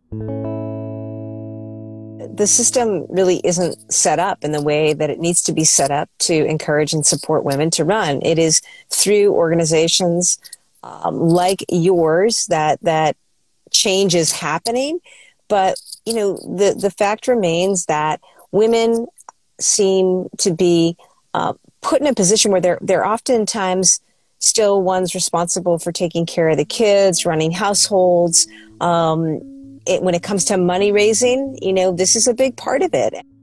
The system really isn't set up in the way that it needs to be set up to encourage and support women to run. It is through organizations like yours that change is happening. But, the fact remains that women seem to be put in a position where they're oftentimes still ones responsible for taking care of the kids, running households. When it comes to money raising, this is a big part of it.